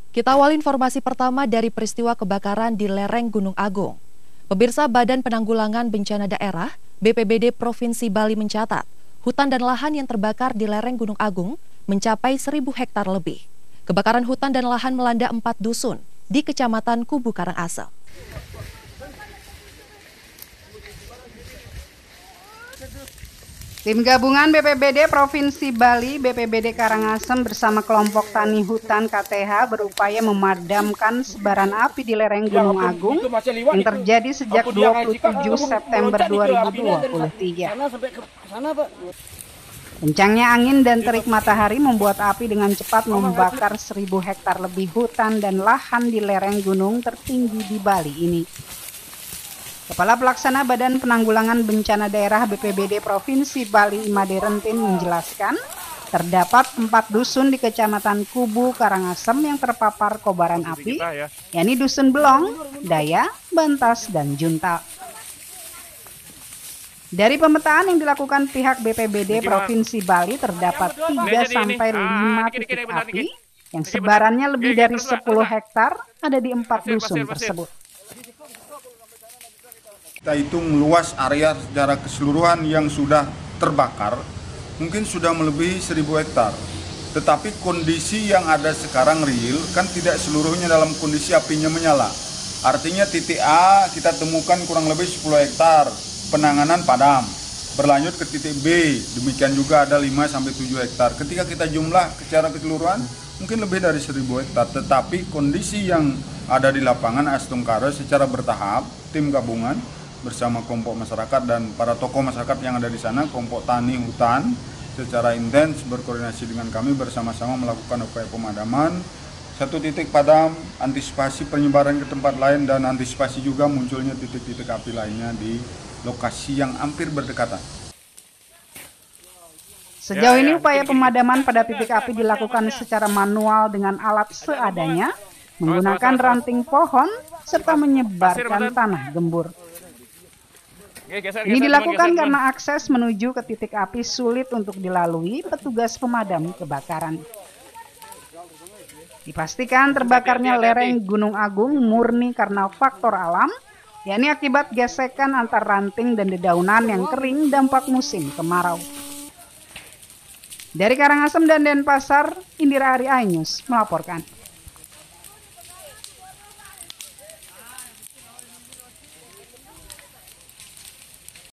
Kita awal informasi pertama dari peristiwa kebakaran di lereng Gunung Agung. Pemirsa Badan Penanggulangan Bencana Daerah BPBD Provinsi Bali mencatat, hutan dan lahan yang terbakar di lereng Gunung Agung mencapai 1.000 hektar lebih. Kebakaran hutan dan lahan melanda 4 dusun di Kecamatan Kubu Karangasem. Tim gabungan BPBD Provinsi Bali, BPBD Karangasem bersama kelompok tani hutan KTH berupaya memadamkan sebaran api di lereng Gunung Agung yang terjadi sejak 27 September 2023. Kencangnya angin dan terik matahari membuat api dengan cepat membakar 1.000 hektar lebih hutan dan lahan di lereng gunung tertinggi di Bali ini. Kepala Pelaksana Badan Penanggulangan Bencana Daerah BPBD Provinsi Bali Imade Rentin menjelaskan, terdapat 4 dusun di Kecamatan Kubu Karangasem yang terpapar kobaran api, yakni Dusun Belong, Daya, Bantas, dan Junta. Dari pemetaan yang dilakukan pihak BPBD Provinsi Bali terdapat 3-5 titik api yang sebarannya lebih dari 10 hektar ada di 4 dusun tersebut. Kita hitung luas area secara keseluruhan yang sudah terbakar mungkin sudah melebihi 1.000 hektar. Tetapi kondisi yang ada sekarang real kan tidak seluruhnya dalam kondisi apinya menyala. Artinya titik A kita temukan kurang lebih 10 hektar penanganan padam. Berlanjut ke titik B, demikian juga ada 5-7 hektar. Ketika kita jumlah secara keseluruhan mungkin lebih dari 1.000 hektar. Tetapi kondisi yang ada di lapangan Astungkara secara bertahap, tim gabungan bersama kelompok masyarakat dan para tokoh masyarakat yang ada di sana, kelompok tani hutan secara intens berkoordinasi dengan kami bersama-sama melakukan upaya pemadaman. 1 titik padam, antisipasi penyebaran ke tempat lain dan antisipasi juga munculnya titik-titik api lainnya di lokasi yang hampir berdekatan. Sejauh ini upaya pemadaman pada titik api dilakukan secara manual dengan alat seadanya, menggunakan ranting pohon serta menyebarkan tanah gembur. Ini dilakukan karena akses menuju ke titik api sulit untuk dilalui petugas pemadam kebakaran. Dipastikan terbakarnya lereng Gunung Agung murni karena faktor alam, yakni akibat gesekan antar ranting dan dedaunan yang kering dampak musim kemarau. Dari Karangasem dan Denpasar, Indira Ari iNews melaporkan.